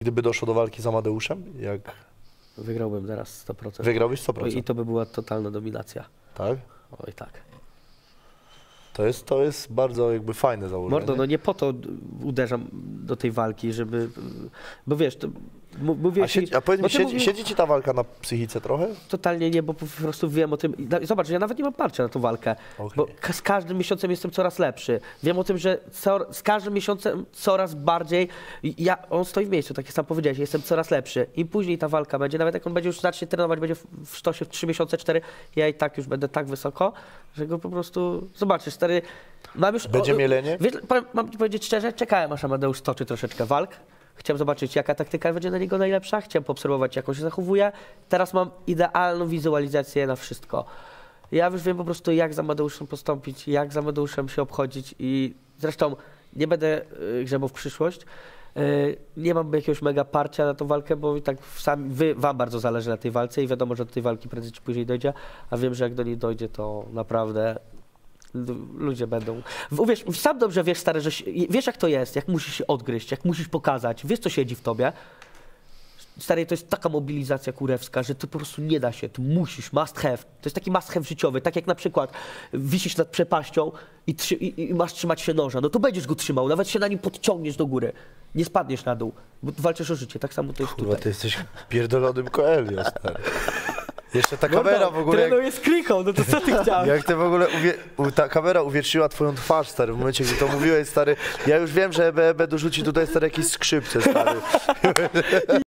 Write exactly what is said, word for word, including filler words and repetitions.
Gdyby doszło do walki z Amadeuszem, jak Wygrałbym teraz sto procent. wygrałbyś sto procent? I to by była totalna dominacja. Tak? Oj tak. To jest, to jest bardzo jakby fajne założenie. Mordo, no nie po to uderzam do tej walki, żeby... Bo wiesz, to mówię a, siedzi, a powiedz mi, siedzi, siedzi ci ta walka na psychice trochę? Totalnie nie, bo po prostu wiem o tym. Zobacz, ja nawet nie mam parcia na tą walkę, Okay. bo z każdym miesiącem jestem coraz lepszy. Wiem o tym, że co, z każdym miesiącem coraz bardziej. Ja, on stoi w miejscu, tak jak sam powiedziałeś, jestem coraz lepszy. Im później ta walka będzie, nawet jak on będzie już zacznie trenować, będzie w sztosie w trzy miesiące, cztery, ja i tak już będę tak wysoko, że go po prostu zobaczysz, stary. Mam już, będzie o, mielenie? Wiesz, mam ci powiedzieć szczerze, czekałem aż Amadeusz stoczy troszeczkę walk. Chciałem zobaczyć, jaka taktyka będzie na niego najlepsza, chciałem poobserwować, jak on się zachowuje. Teraz mam idealną wizualizację na wszystko. Ja już wiem po prostu, jak z Amadeuszem postąpić, jak z Amadeuszem się obchodzić i zresztą nie będę y, grzebał w przyszłość. Y, nie mam jakiegoś mega parcia na tą walkę, bo i tak sami, wy, wam bardzo zależy na tej walce i wiadomo, że do tej walki prędzej czy później dojdzie, a wiem, że jak do niej dojdzie, to naprawdę ludzie będą... Uwierz, sam dobrze wiesz, stary, że się, wiesz jak to jest, jak musisz się odgryźć, jak musisz pokazać, wiesz co siedzi w tobie. Stary, to jest taka mobilizacja kurewska, że to po prostu nie da się, tu musisz, must have. To jest taki must have życiowy, tak jak na przykład wisisz nad przepaścią i, trzy, i, i masz trzymać się noża, no to będziesz go trzymał, nawet się na nim podciągniesz do góry, nie spadniesz na dół, bo walczysz o życie, tak samo to jest Kurwa, tutaj. ty jesteś pierdolonym Coelho, stary. Jeszcze ta kamera w ogóle... Trenuje z kliką, no to co ty chciałeś? Jak ty w ogóle... Uwie... Ta kamera uwierzyła twoją twarz, stary, w momencie, gdy to mówiłeś, stary. Ja już wiem, że E B E B dorzuci tutaj, stary, jakieś skrzypce, stary.